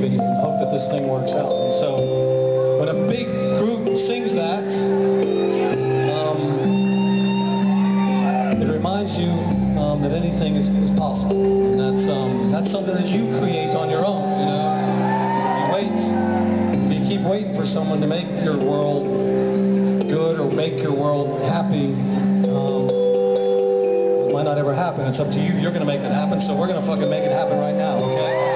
be and hope that this thing works out. And so when a big group sings that, it reminds you that anything is possible. And that's something that you create on your own, you know. You keep waiting for someone to make your world good or make your world happy. It might not ever happen. It's up to you. You're going to make it happen, so we're going to fucking make it happen right now, okay?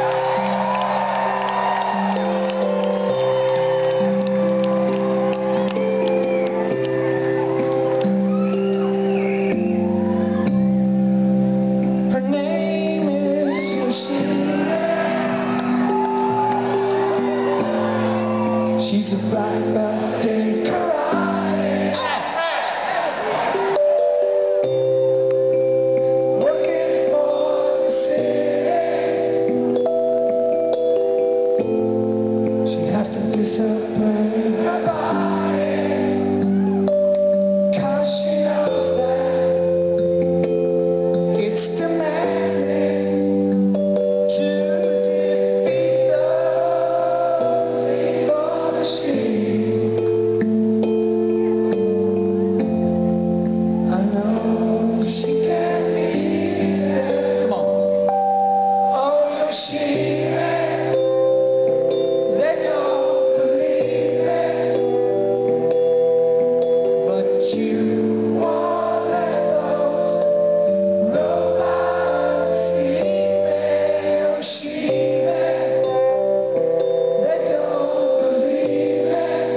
She's a fine birthday karate. Working for the city. She has to discipline her body, 'cause she knows that it's demanding to defeat those evil machines. I know she can be there. Come on. Oh, Yoshimi, they don't believe it, but you won't let those robots see me. Yoshimi, they don't believe it,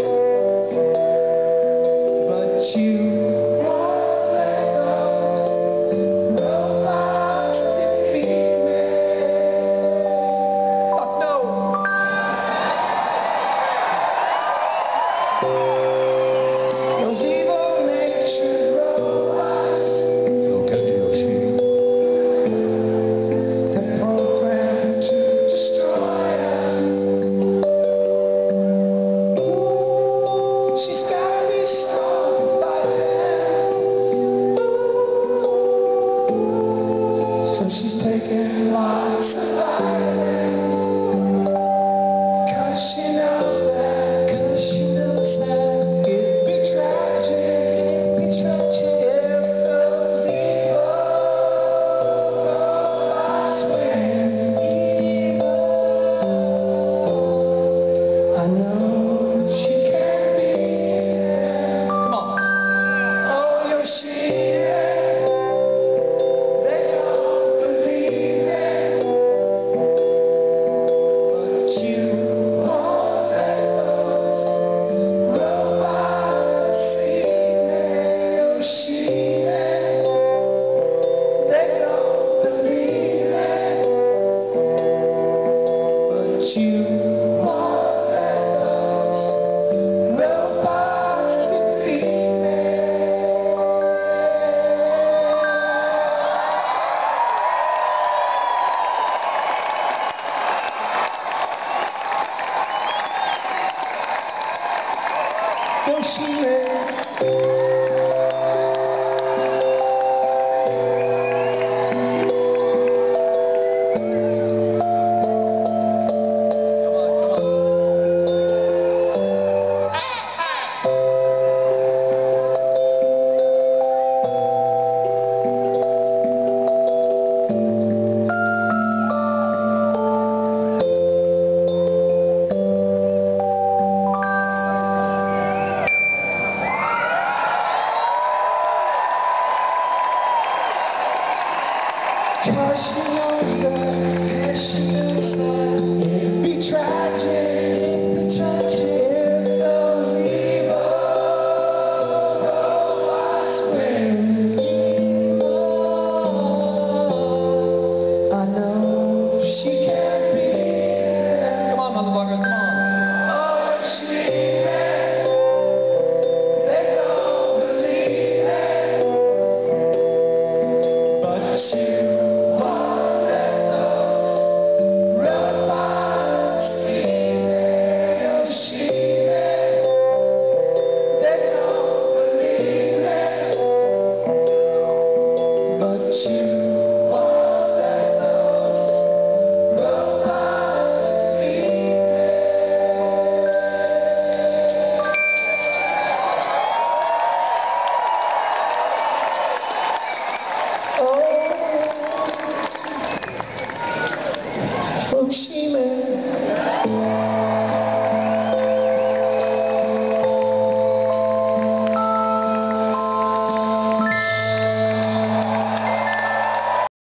but you won't let those robots defeat me. Fuck no. Those evil natured robots, Okay, Yoshimi. they're programmed to destroy us. She's gotta be strong to fight them. So she's taking lots of violence, 'cause she knows that it'd be tragic if those evil robots win. I know she can be there. Come on. Oh, Yoshimi, they don't believe it, but you won't let those robots see me. Yoshimi, they don't believe it, but you won't let those robots defeat me. Yoshimi.